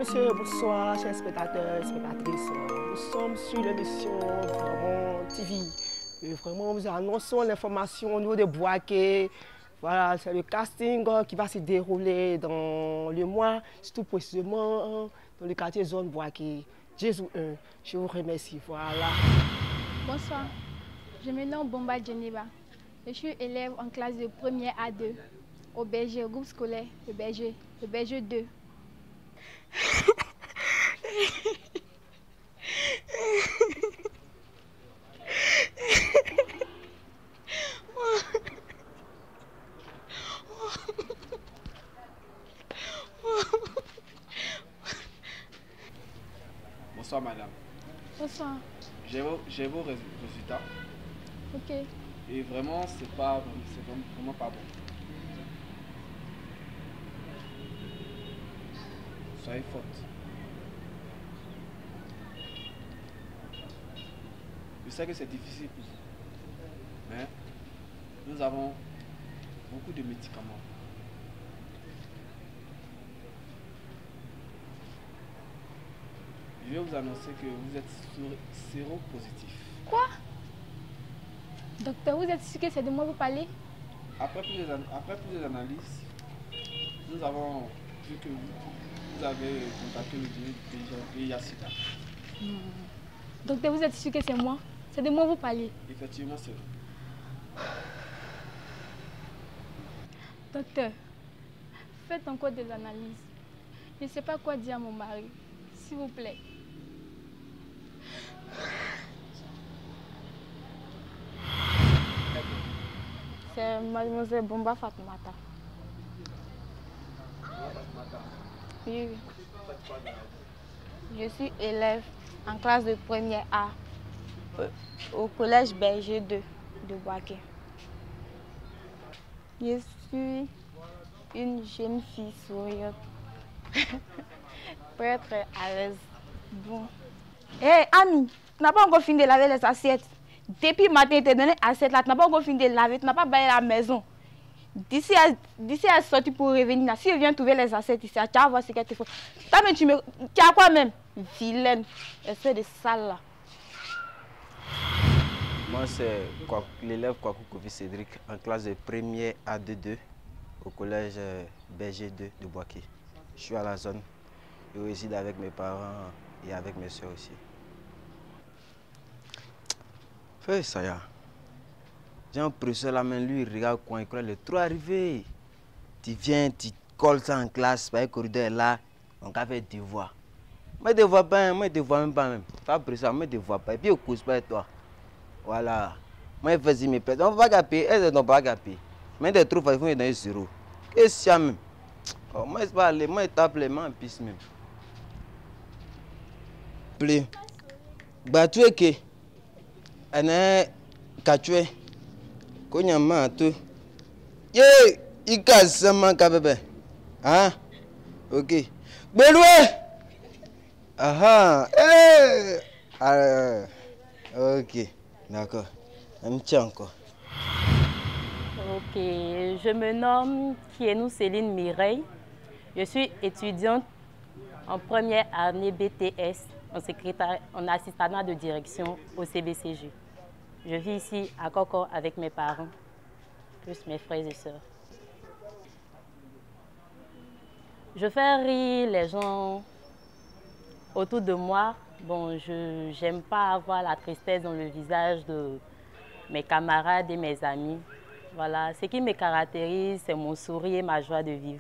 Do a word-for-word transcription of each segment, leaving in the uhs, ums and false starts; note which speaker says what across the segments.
Speaker 1: monsieur, bonsoir, chers spectateurs et spectatrices. Nous sommes sur l'émission Vraiment T V. Et vraiment, nous annonçons l'information au niveau de Bouaké. Voilà, c'est le casting qui va se dérouler dans le mois, tout précisément dans le quartier zone Bouaké. Jésus un, je vous remercie. Voilà.
Speaker 2: Bonsoir, je me nomme Bomba Geneva. Je suis élève en classe de première A deux au Berger, au groupe scolaire, le Berger, le Berger deux.
Speaker 3: Bonsoir madame.
Speaker 2: Bonsoir.
Speaker 3: J'ai vos, j'ai vos rés- résultats.
Speaker 2: Ok.
Speaker 3: Et vraiment, c'est pas, c'est vraiment, vraiment pas bon. Soyez forte. Je sais que c'est difficile pour vous. Mais nous avons beaucoup de médicaments. Je vais vous annoncer que vous êtes séropositif.
Speaker 2: Quoi? Docteur, vous êtes sûr que c'est de moi que vous parlez?
Speaker 3: Après plusieurs, an- après plusieurs analyses, nous avons vu que vous, vous avez contacté le V I H sida.
Speaker 2: Non. Docteur, vous êtes sûr que c'est moi? C'est de moi que vous parlez?
Speaker 3: Effectivement, c'est vous.
Speaker 2: Docteur, faites encore des analyses. Je ne sais pas quoi dire à mon mari. S'il vous plaît. C'est mademoiselle Bomba Fatoumata. Oui, oui. Je suis élève en classe de première A euh, au collège Berger deux de Bouaké. Je suis une jeune fille souriante. Pour être à l'aise. Bon.
Speaker 4: Hé, hey, Ami, tu n'as pas encore fini de laver les assiettes. Depuis le matin, tu t'es donné assiette là, tu n'as pas encore fini de laver, tu n'as pas baillé la maison. D'ici à, d'ici à sortir pour revenir là, si je viens trouver les assiettes ici, tu vas voir ce qu'il te faut. Toi, mais tu me. Tu as quoi même? Vilaine, espèce de sale là.
Speaker 5: Moi, c'est l'élève Kwaku Kofi Cédric en classe de première A deux deux au collège Berger deux de Bouaké. Je suis à la zone. Je réside avec mes parents et avec mes soeurs aussi. Fais ça, ya. J'ai un professeur là, mais lui, il regarde quand il croit le trop arrivé. Tu viens, tu colles ça en classe, par le corridor là, on va faire des devoirs. Moi, je ne vois pas, moi, je ne vois même pas même. Pas professeur, moi, je ne vois pas. Et puis, on ne cause pas avec toi. Voilà. Moi, je fais mes pères. On va gaper, elles ne vont pas gaper. Mais des trous, il faut y donner zéro. Qu'est-ce qu'il y a même? Oh, moi, je vais aller, moi, je tape les mains en piste même. Plus. Bah, tu es qui? On est quatre. Konya ma tu. Ye, ika sama ka bebe. Hein? OK. Beloué. Aha. Eh. Ah, OK. D'accord. Un petit encore.
Speaker 6: Ok, je me nomme Kienou Céline Mireille. Je suis étudiante en première année B T S en, secrétaire, en assistanat de direction au C B C G. Je vis ici à Coco avec mes parents, plus mes frères et sœurs. Je fais rire les gens autour de moi. Bon, je n'aime pas avoir la tristesse dans le visage de mes camarades et mes amis. Voilà, ce qui me caractérise, c'est mon sourire et ma joie de vivre.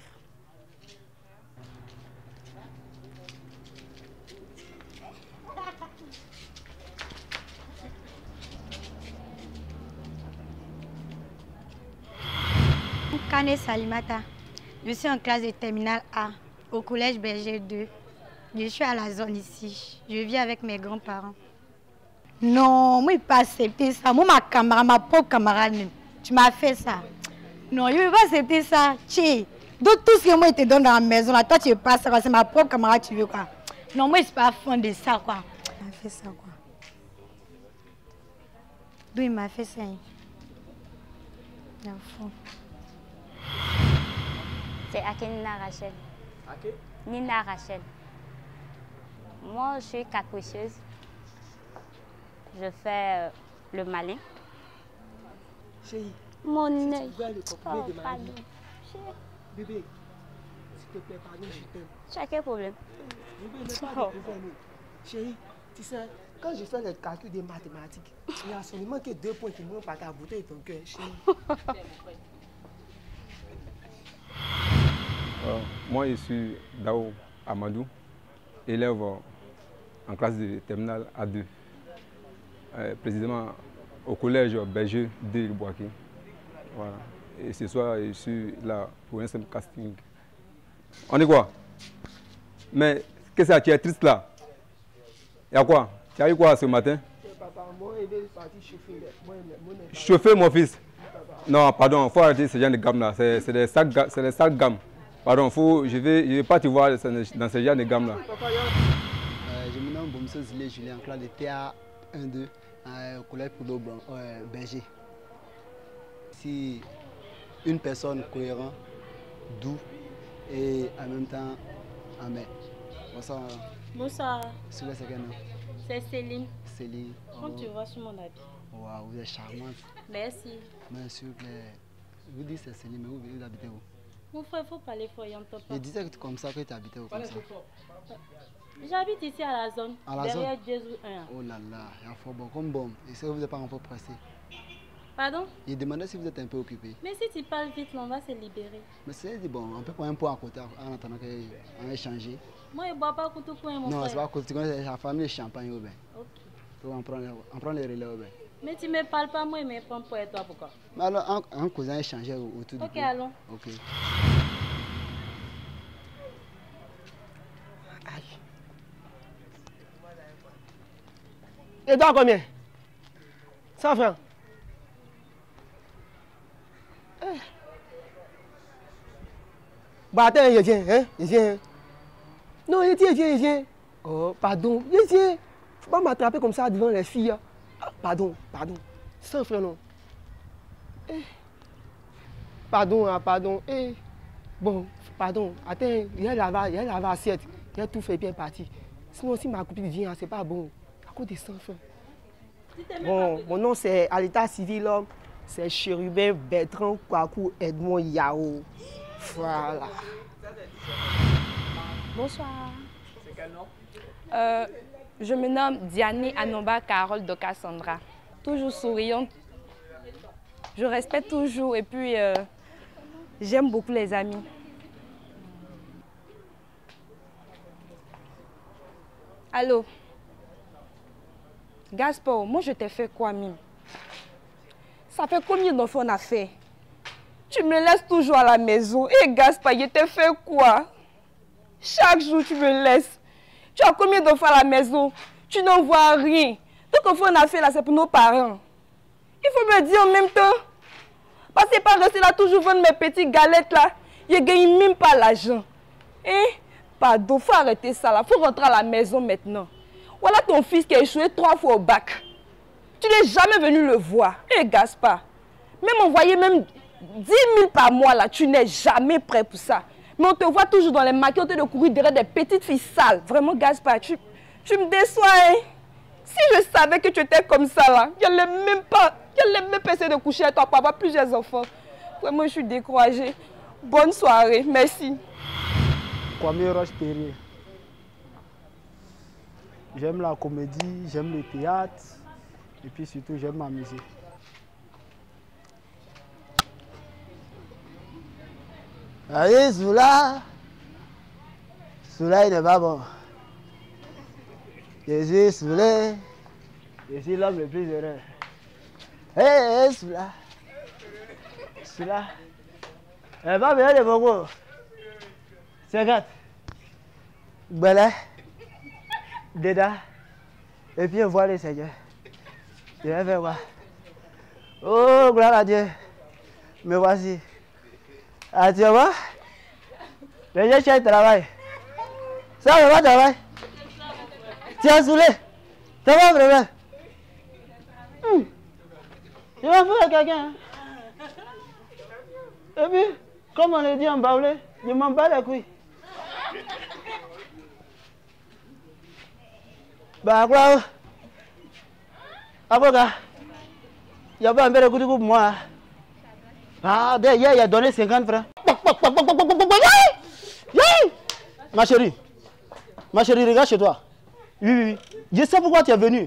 Speaker 7: Kane Salimata, je suis en classe de terminale A au collège Berger deux. Je suis à la zone ici. Je vis avec mes grands-parents.
Speaker 4: Non, moi, je ne peux pas accepter ça. Moi, ma camarade, ma propre camarade même. Tu m'as fait ça. Non, je ne peux pas accepter ça. Tché. Donc, tout ce que moi, je te donne dans la maison, là, toi, tu veux pas ça. C'est ma propre camarade, tu veux quoi. Non, moi, je ne suis pas fan de ça, quoi.
Speaker 7: Il m'a fait ça, quoi. D'où il m'a fait ça? Dans le fond.
Speaker 8: C'est Aké Nina Rachel.
Speaker 3: Aké?
Speaker 8: Nina Rachel.
Speaker 2: Moi, je suis capricieuse. Je fais euh, le malin.
Speaker 1: Chérie,
Speaker 2: Mon
Speaker 1: si
Speaker 2: œil.
Speaker 1: tu vois le
Speaker 2: Oh,
Speaker 1: comprimé de ma
Speaker 2: pardon.
Speaker 1: vie. Bébé, s'il te plaît, pardon, je t'aime.
Speaker 2: Tu as quel problème?
Speaker 1: Bébé, ne pas de problème. Chérie, tu sais, quand je fais les calculs des mathématiques, il n'y a seulement que deux points qui montent par ta beauté et ton cœur, chérie.
Speaker 8: Euh, moi, je suis Dao Amadou, élève en classe de terminale A deux, euh, précisément au collège Berger deux de Boaké. Voilà. Et ce soir, je suis là pour un simple casting. On est quoi? Mais qu'est-ce que tu es triste là? Il y a quoi? Tu as eu quoi ce matin?
Speaker 1: Papa, moi, il est parti chauffer. Moi, moi,
Speaker 8: Chauffer mon fils? Non, pardon, il faut arrêter ce genre de gamme là. C'est des sales gammes. Pardon, faut, je ne vais, je vais pas te voir dans ce genre de gamme là.
Speaker 9: Euh, je me nomme Bomso Zilé Julien, en classe de T A un deux, euh, au collège Poudre euh, Berger. Si une personne cohérente, doux et en même temps amère. Bonsoir.
Speaker 6: Bonsoir.
Speaker 9: C'est le second nom.
Speaker 6: C'est Céline.
Speaker 9: Céline.
Speaker 6: Quand
Speaker 9: Oh.
Speaker 6: tu vois sur mon habit.
Speaker 9: Waouh, vous êtes charmante.
Speaker 6: Merci.
Speaker 9: Mais s'il vous plaît, vous dites c'est Céline, mais vous, vous habitez où?
Speaker 6: Mon frère, il faut parler fort, il n'entend pas.
Speaker 9: Je disais que comme ça que tu habitais où comme ça.
Speaker 6: J'habite ici à la zone,
Speaker 9: À la
Speaker 6: derrière
Speaker 9: zone?
Speaker 6: Jésus un.
Speaker 9: Oh là là, il y a fort bon comme bon. Et ça, vous n'êtes pas un peu pressé.
Speaker 6: Pardon?
Speaker 9: Il demandait si vous êtes un peu occupé.
Speaker 6: Mais si tu parles vite, on va se libérer.
Speaker 9: Mais c'est dit, bon, on peut prendre un point à côté en attendant qu'on ait changé.
Speaker 6: Moi, je ne bois pas pour tout point, mon
Speaker 9: Non,
Speaker 6: frère.
Speaker 9: c'est pas à côté, tu connais la famille champagne au bain.
Speaker 6: Ok.
Speaker 9: Donc on prend, on prend les relais au bain.
Speaker 6: Mais tu ne me parles pas, moi, je me prends pour toi, pourquoi?
Speaker 9: Mais alors, un, un cousin échangeait autour du
Speaker 6: Ok,
Speaker 9: pot.
Speaker 6: allons.
Speaker 9: Ok.
Speaker 1: Et toi combien? cent francs. Eh. Bah attends, il vient, hein? Il vient. Non, il vient, il vient, il vient. Oh, pardon, il vient. Faut pas m'attraper comme ça devant les filles. Ah, pardon, pardon. cent francs, non. Eh. Pardon, ah, pardon. Eh. Bon, pardon. Attends, il y a la il y a la assiette. Il y a tout fait bien parti. Sinon, si ma copine vient, c'est pas bon. À cause des cent francs. Bon, mon nom c'est à l'état civil, c'est Chérubin Bertrand Kwaku Edmond Yao. Voilà.
Speaker 4: Bonsoir. C'est quel nom? euh, Je me nomme Diane Anomba Carole de Cassandra. Toujours souriante. Je respecte toujours et puis euh, j'aime beaucoup les amis. Allô? Gaspard, moi je t'ai fait quoi, Mime? Ça fait combien d'enfants on a fait? Tu me laisses toujours à la maison. Et Gaspard, je t'ai fait quoi? Chaque jour tu me laisses. Tu as combien d'enfants à la maison? Tu n'en vois rien. Tout ce qu'on a fait là, c'est pour nos parents. Il faut me dire en même temps. Parce que pas rester là toujours vendre mes petites galettes là. Je ne gagne même pas l'argent. Hein? Pardon, il faut arrêter ça là. Il faut rentrer à la maison maintenant. Voilà ton fils qui a échoué trois fois au bac. Tu n'es jamais venu le voir. Eh Gaspard, même envoyer même dix mille par mois là, tu n'es jamais prêt pour ça. Mais on te voit toujours dans les maquis, on te de courir derrière des petites filles sales. Vraiment Gaspard, tu, tu me déçois. Hein? Si je savais que tu étais comme ça là, je n'allais même pas, je n'allais même pas essayer de coucher avec toi pour avoir plusieurs enfants. Vraiment, je suis découragée. Bonne soirée, merci.
Speaker 10: Kwame Roche Perrier. J'aime la comédie, j'aime le théâtre et puis surtout j'aime m'amuser.
Speaker 9: Allez, Zoula. Zoula, il n'est pas bon. Je suis Zoulé.
Speaker 10: Je suis l'homme le plus heureux.
Speaker 9: Hé, hey, hey, Zoula.
Speaker 10: Zoula. Elle va bien de Bogo. C'est gâte.
Speaker 9: Bela.
Speaker 10: Déda. Et puis on voit les seigneurs. Je vais faire voir. Oh, gloire à Dieu. Me voici. Ah, tu vois? Les gens cherchent travail. Ça va, travail. Tu es saoulé. Ça va vraiment? Hum. Je vais faire quelqu'un. Hein? Et puis, comme on le dit en baoulé, je m'en bats les couilles. Bah quoi? Avocat, il y a pas un peu de coup de pour moi. Ah, hier, il a donné cinquante francs. Ma chérie, ma chérie, regarde chez toi. Oui, oui, oui. Je sais pourquoi tu es venu.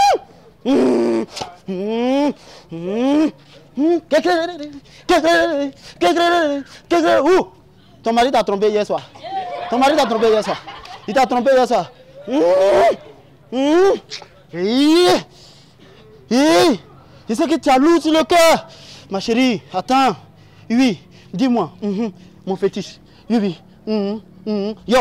Speaker 10: Où? Ton mari t'a trompé hier soir. Ton mari t'a trompé hier soir. Il t'a trompé hier soir. Je sais que tu as lourd sur le cœur. Ma chérie, attends. Oui, dis-moi, mon fétiche. Oui, oui. Yo.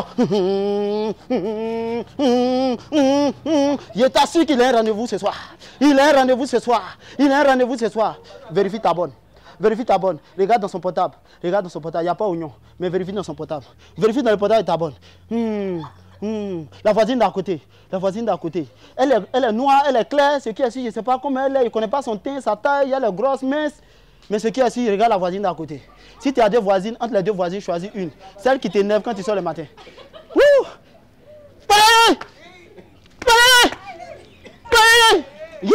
Speaker 10: Je t'assure qu'il a un rendez-vous ce soir. Il a un rendez-vous ce soir. Il a un rendez-vous ce soir. Vérifie ta bonne. Vérifie ta bonne. Regarde dans son portable. Regarde dans son portable. Il n'y a pas oignon. Mais vérifie dans son portable. Vérifie dans le portable de ta bonne. Mmh. Mmh. La voisine d'à côté. La voisine d'à côté. Elle est, elle est noire, elle est claire. Ce qui est ici, je ne sais pas comment elle est. Il ne connaît pas son teint, sa taille. Elle est grosse, mince. Mais ce qui est ici, regarde la voisine d'à côté. Si tu as deux voisines, entre les deux voisines, choisis une. Celle qui t'énerve quand tu sors le matin. Wouh! Parlez! Parlez! Parlez!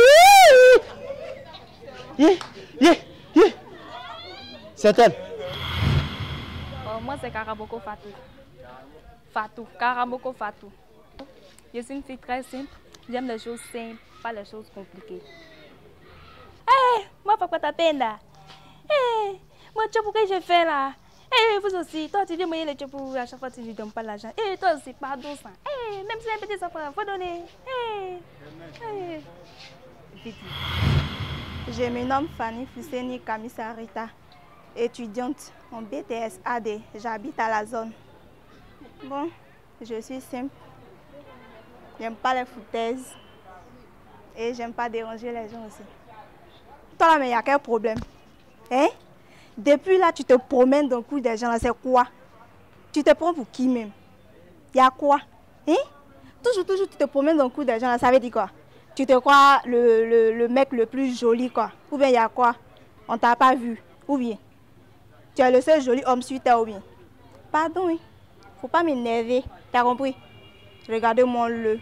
Speaker 10: Yeah! Yeah! Yeah! C'est elle.
Speaker 4: Oh, moi, c'est Karaboko Fatou. Fatou. Karaboko Fatou. Je suis une fille très simple. J'aime les choses simples, pas les choses compliquées. Hé! Hey, moi, pourquoi t'as peine là? Hé! Hey, moi, tu sais pourquoi je fais là? Hé, hey, vous aussi, toi, tu dis, moi, les tchopou, à chaque fois, tu ne lui donnes pas l'argent. Hé, hey, toi aussi, pardon, ça. Hé, hey, même si c'est un petit enfant, il faut donner. Hé! Hey. Hey.
Speaker 2: Je me nomme Fanny Fousseni Kamisarita, étudiante en B T S A D. J'habite à la zone. Bon, je suis simple. J'aime pas les foutaises. Et j'aime pas déranger les gens aussi. Toi là, mais il y a quel problème? Hein? Depuis là, tu te promènes dans le cou des gens là, c'est quoi? Tu te prends pour qui même? Il y a quoi? Hein? Toujours, toujours, tu te promènes dans le cou des gens là, ça veut dire quoi? Tu te crois le, le, le mec le plus joli quoi? Ou bien il y a quoi? On t'a pas vu? Ou bien? Tu es le seul joli homme sur terre ou bien? Pardon, oui. Faut pas m'énerver, t'as compris? Regardez-moi le.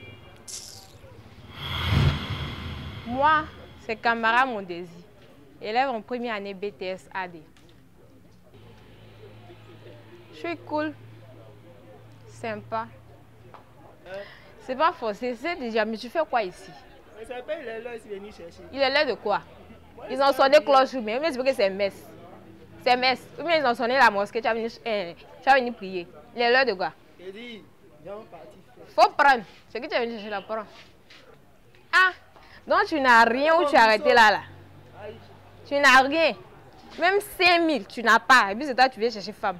Speaker 11: Moi, c'est Camara Mondesi, élève en première année B T S A D. Je suis cool, sympa. C'est pas forcé, c'est déjà, mais tu fais quoi ici? Il est là de quoi? Ils ont sonné cloche, mais je dis que c'est messe. C'est messe. Ou bien ils ont sonné la mosquée, tu vas venir, euh, tu vas venir prier. Il est là de quoi? Faut prendre. Ce que tu as venu chercher là, prends. Ah, donc tu n'as rien où tu as arrêté là, là. Tu n'as rien. Même cinq mille, tu n'as pas. Et puis c'est toi, tu viens chercher femme.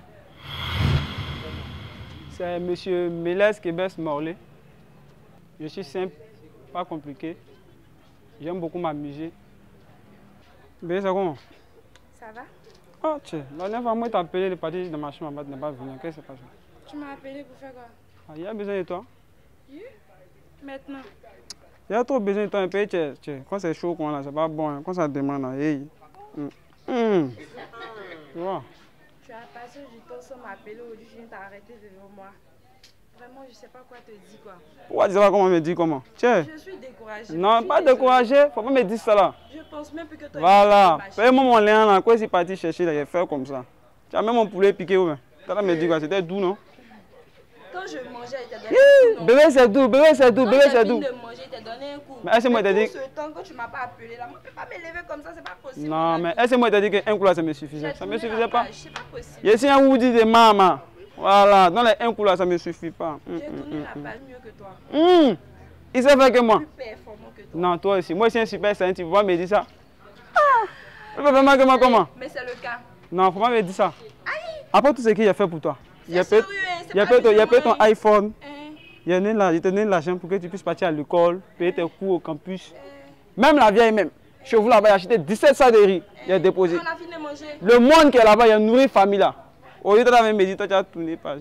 Speaker 3: C'est M. Mélès Kébès Morley. Je suis simple, pas compliqué. J'aime beaucoup m'amuser. Mais c'est comment?
Speaker 4: Ça va?
Speaker 3: Oh, tiens, la dernière fois, moi, tu as appelé le parti de ma chambre, tu n'es pas venu. Qu'est-ce qui s'est passé?
Speaker 4: Tu m'as appelé pour faire quoi?
Speaker 3: Ah, il y a besoin de toi.
Speaker 4: Oui? Maintenant?
Speaker 3: Il y a trop besoin de toi. Un peu, tiens, tiens. Quand c'est chaud, là, c'est pas bon. Hein. Quand ça demande, là, hey. Mm. Mm. Tu vois?
Speaker 4: Tu as passé du temps sans m'appeler aujourd'hui, je viens t'arrêter devant moi. Vraiment, je sais pas quoi te dire quoi.
Speaker 3: Pourquoi tu sais pas comment me dire comment? Tiens.
Speaker 4: Je suis découragée.
Speaker 3: Non, pas découragée. Faut pas me dire ça là.
Speaker 4: Je pense même plus que toi.
Speaker 3: Voilà. Paye-moi mon lien là. Quoi, c'est parti chercher là, il fait comme ça. Tu as même mon poulet piqué ou bien? Tu as me dit quoi? C'était doux, non?
Speaker 4: Quand je mangeais, il t'a donné un coup.
Speaker 3: Bébé, c'est doux, bébé, c'est doux, bébé, c'est doux.
Speaker 4: Quand j'ai fini de manger, il t'a donné un coup.
Speaker 3: Mais est-ce que moi, t'as dit.
Speaker 4: Tout ce temps, quand tu m'as pas appelé là, moi, je peux pas me lever comme ça, c'est pas possible.
Speaker 3: Non, mais est-ce que moi, t'as dit qu'un coup là, ça me suffisait? Ça me suffisait pas?
Speaker 4: C'est pas possible.
Speaker 3: Je suis un Woody de maman. Voilà, dans les un coup là, ça me suffit pas.
Speaker 4: J'ai tourné la page mieux que toi.
Speaker 3: Hum. Il sait faire que moi.
Speaker 4: Plus performant que toi.
Speaker 3: Non, toi aussi. Moi, je suis un super saint, tu peux pas me dire ça. Ah. Tu peux vraiment que moi comment?
Speaker 4: Mais c'est le cas.
Speaker 3: Non, faut pas me dire ça.
Speaker 4: Aïe.
Speaker 3: Après tout ce qu'il a fait pour toi. Il y a
Speaker 4: peut
Speaker 3: peut-être ton iPhone. Il y a là, il te donne l'argent pour que tu puisses partir à l'école, payer tes cours au campus. Même la vieille même. Chez vous là-bas, il a acheté dix-sept sacs de riz. Il a déposé.
Speaker 4: On a fini de manger.
Speaker 3: Le monde qui est là-bas, il a nourri famille là. Au lieu de la même méditer, tu as tourné pas.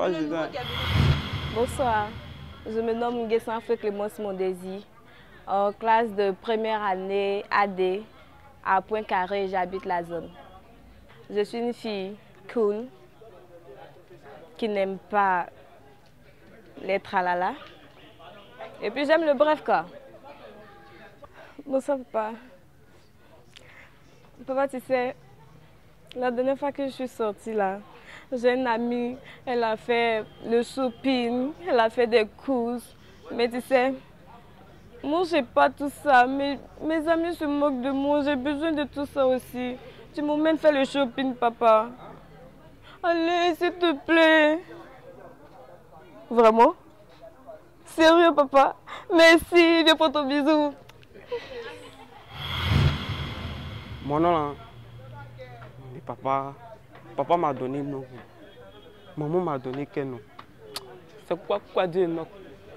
Speaker 12: Bonsoir. Je me nomme Nguessan Clémence Mondesi. En classe de première année A D à Pointe-Carré, j'habite la zone. Je suis une fille cool qui n'aime pas les tralala. Et puis j'aime le bref cas. Bon, ça papa. Papa, tu sais, la dernière fois que je suis sortie là, j'ai une amie, elle a fait le shopping, elle a fait des courses. Mais tu sais, moi j'ai pas tout ça, mais mes amis se moquent de moi, j'ai besoin de tout ça aussi. Tu m'emmènes faire le shopping, papa. Allez, s'il te plaît. Vraiment? Sérieux, papa? Merci, viens pour ton bisou.
Speaker 3: Mon nom là, papa, papa m'a donné non. Maman m'a donné quel nom? C'est quoi, quoi dire non?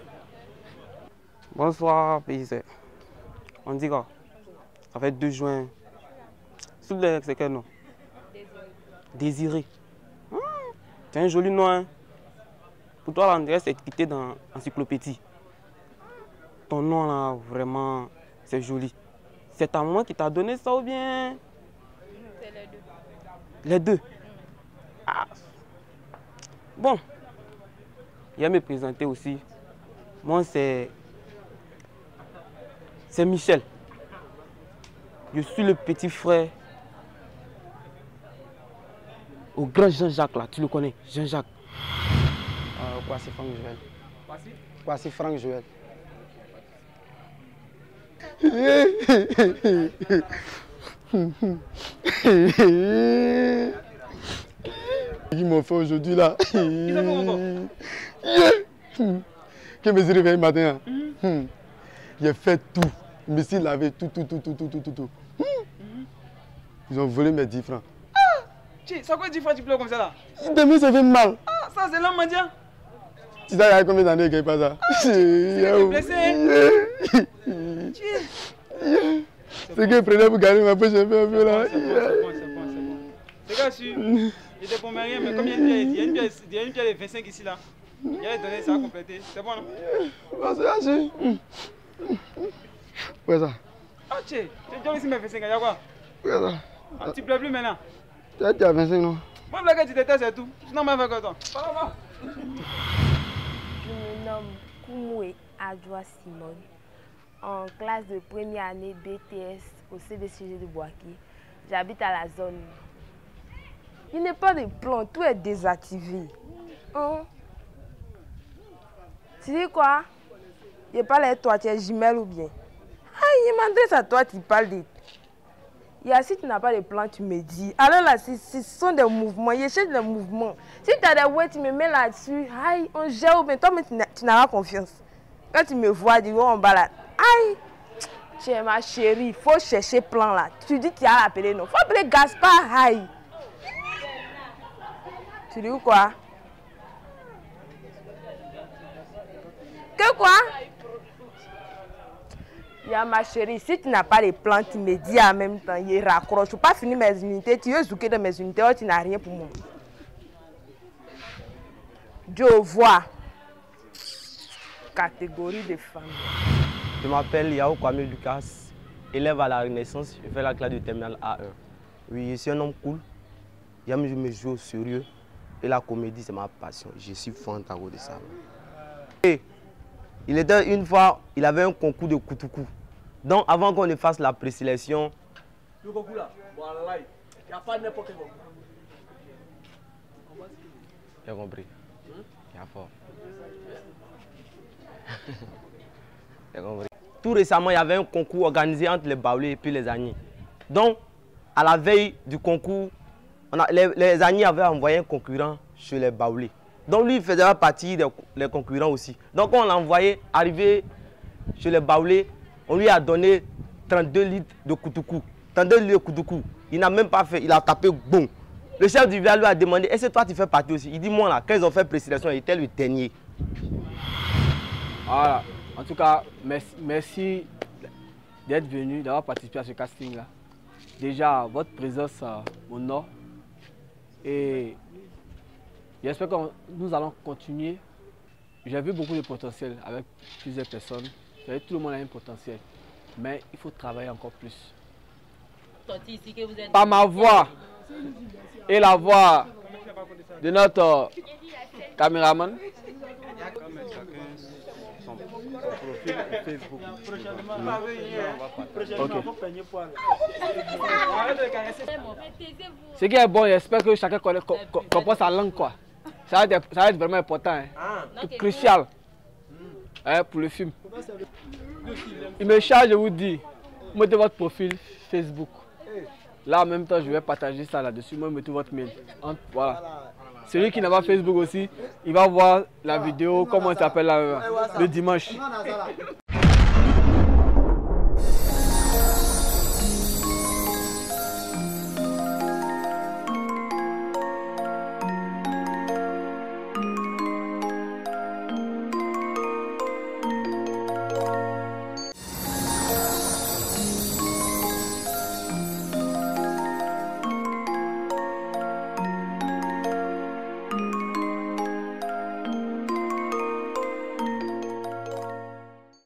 Speaker 3: Bonsoir, paysan. On dit quoi? Ça fait deux juin. C'est quel nom? Désiré. Mmh. C'est un joli nom, hein? Pour toi, l'André, c'est écrit dans l'encyclopédie. Ton nom, là, vraiment, c'est joli. C'est ta maman qui t'a donné ça ou bien?
Speaker 12: C'est les deux.
Speaker 3: Les deux? Ah. Bon. Il va me présenter aussi. Moi, c'est... C'est Michel. Je suis le petit frère au grand Jean-Jacques, là. Tu le connais, Jean-Jacques.
Speaker 10: Euh, quoi, c'est Franck Joël. Quoi, c'est Franck Joël.
Speaker 9: Ils m'ont fait aujourd'hui là. Que me suis réveillé matin. Hein? J'ai fait tout. Je me suis lavé tout, tout, tout, tout, tout, tout, tout, tout. Ils ont volé mes dix francs.
Speaker 3: Ah! C'est quoi dix francs tu pleures comme ça là?
Speaker 9: Demain ça fait mal.
Speaker 3: Ah, ça c'est l'homme mendiant.
Speaker 9: Tu sais, il y a combien d'années qu'il passe ça?
Speaker 3: C'est blessé.
Speaker 9: C'est que prenait pour gagner ma poche un peu, un peu là.
Speaker 3: C'est bon, c'est bon, c'est bon, c'est bon. C'est gars, je n'étais pas rien, mais comme il y a une pièce, il y a une pièce de vingt-cinq ici là. Il y a les données, ça a complété. C'est bon, non?
Speaker 9: C'est assez. Ouais, ça.
Speaker 3: Ah, tu es déjà ici, mes vingt-cinq, il y a quoi?
Speaker 9: Ouais, ça.
Speaker 3: Ah, tu ne pleures plus maintenant?
Speaker 9: Tu as déjà vingt-cinq, non?
Speaker 3: Moi, je tu t'étais, c'est tout. Sinon, je vais faire quoi?
Speaker 12: Je me nomme Koumoué Adjoa Simone, en classe de première année B T S au C B C G de Boaké. J'habite à la zone. Il n'est pas de plan, tout est désactivé. Hein? Tu dis quoi? Je parle avec toi, tu es jumelle ou bien? Ah, il m'adresse à toi, tu parles de... Et si tu n'as pas de plan, tu me dis. Alors là, ce sont des mouvements. Je cherche des mouvements. Si tu as des ouais, tu me mets là-dessus. Aïe, on gère, mais toi, tu n'as pas confiance. Quand tu me vois, tu dis, on balade. Aïe, tu es ma chérie, il faut chercher plan là. Tu dis, tu as appelé, non. Il faut appeler Gaspard. Aïe. Tu dis quoi? Que quoi? Il y a ma chérie, si tu n'as pas de plan, tu me dis en même temps, il raccroche. Je ne peux pas finir mes unités, tu veux zouker dans mes unités, oh, tu n'as rien pour moi. Dieu voit. Catégorie de femmes.
Speaker 13: Je m'appelle Yao Kwame Lucas, élève à la Renaissance, je fais la classe de terminale A un. Oui, je suis un homme cool, j'aime me jouer au sérieux et la comédie c'est ma passion, je suis fantago de ça. Et il était une fois, il avait un concours de Koutoukou. Donc avant qu'on ne fasse la présélection...
Speaker 14: Le concours là, voilà, il n'y a pas n'importe quel concours.
Speaker 13: J'ai compris. Il y a fort. J'ai compris. Tout récemment, il y avait un concours organisé entre les Baoulés et puis les Agnis. Donc, à la veille du concours, on a, les, les Agnis avaient envoyé un concurrent chez les Baoulés. Donc lui, il faisait partie des les concurrents aussi. Donc on l'a envoyé arriver chez les Baoulés, on lui a donné trente-deux litres de Koutoukou. trente-deux litres de Koutoukou. Il n'a même pas fait, il a tapé bon. Le chef du village lui a demandé, est-ce que toi tu fais partie aussi? Il dit, moi là, quand ils ont fait présélection, il était le dernier.
Speaker 3: Voilà. En tout cas, merci, merci d'être venu, d'avoir participé à ce casting là. Déjà, votre présence euh, m'honore. Et j'espère que nous allons continuer. J'ai vu beaucoup de potentiel avec plusieurs personnes. Tout le monde a un potentiel. Mais il faut travailler encore plus. Par ma voix et la voix de notre caméraman.
Speaker 14: profil Facebook.
Speaker 15: Ok. Ce qui est bon, j'espère que chacun connaît, co co comprend sa langue, quoi. Ça va être, ça va être vraiment important, hein. Crucial, hein, pour le film. Il me charge de vous dire, mettez votre profil Facebook. Là, en même temps, je vais partager ça là-dessus. Moi, mettez votre mail. Voilà. Celui qui n'a pas Facebook aussi, il va voir la vidéo, comment ça s'appelle, le dimanche.